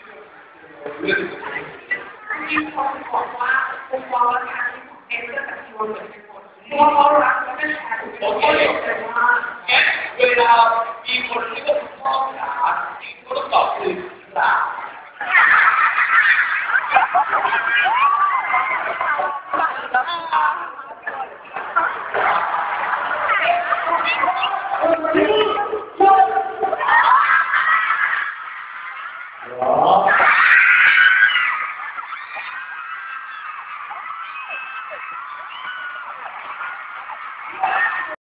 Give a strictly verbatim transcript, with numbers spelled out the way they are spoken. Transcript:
มีคนบอกว่าองค์กรการที่เป็นเรื่องแบบโยนเหมือนกันหมดตัวเขารักและไม่แคร์ตัวเขาเองแต่ว่าเวลามีคนที่ก็ชอบถามที่เขาต้องตอบคือเปล่า